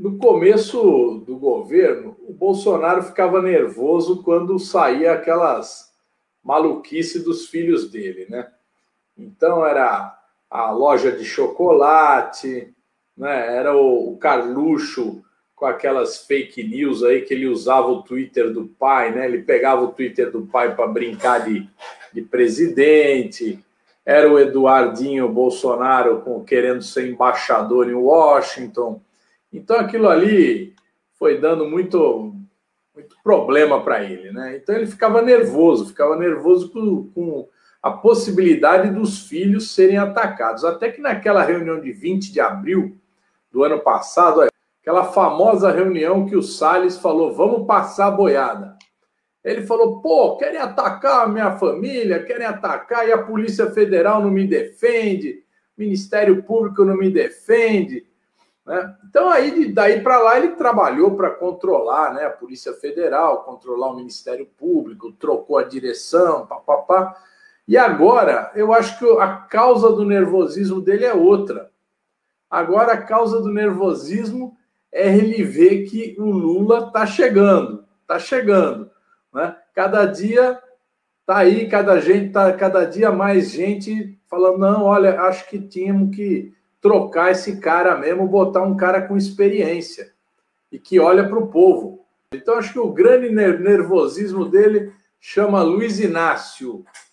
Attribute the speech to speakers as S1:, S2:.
S1: No começo do governo, o Bolsonaro ficava nervoso quando saía aquelas maluquices dos filhos dele, né? Então era a loja de chocolate, né? Era o Carluxo com aquelas fake news aí que ele usava o Twitter do pai, né? Ele pegava o Twitter do pai para brincar de presidente. Era o Eduardinho Bolsonaro querendo ser embaixador em Washington. Então aquilo ali foi dando muito problema para ele, né? Então ele ficava nervoso com a possibilidade dos filhos serem atacados. Até que naquela reunião de 20 de abril do ano passado, aquela famosa reunião que o Salles falou, vamos passar a boiada. Ele falou, pô, querem atacar a minha família, querem atacar, e a Polícia Federal não me defende, o Ministério Público não me defende. Né? Então, aí, daí para lá, ele trabalhou para controlar, né, a Polícia Federal, controlar o Ministério Público, trocou a direção, papapá. E agora, eu acho que a causa do nervosismo dele é outra. Agora, a causa do nervosismo é ele ver que o Lula está chegando. Né? Cada dia está aí, cada dia mais gente falando, não, olha, acho que tínhamos que trocar esse cara mesmo, botar um cara com experiência e que olha para o povo. Então, acho que o grande nervosismo dele chama Luiz Inácio.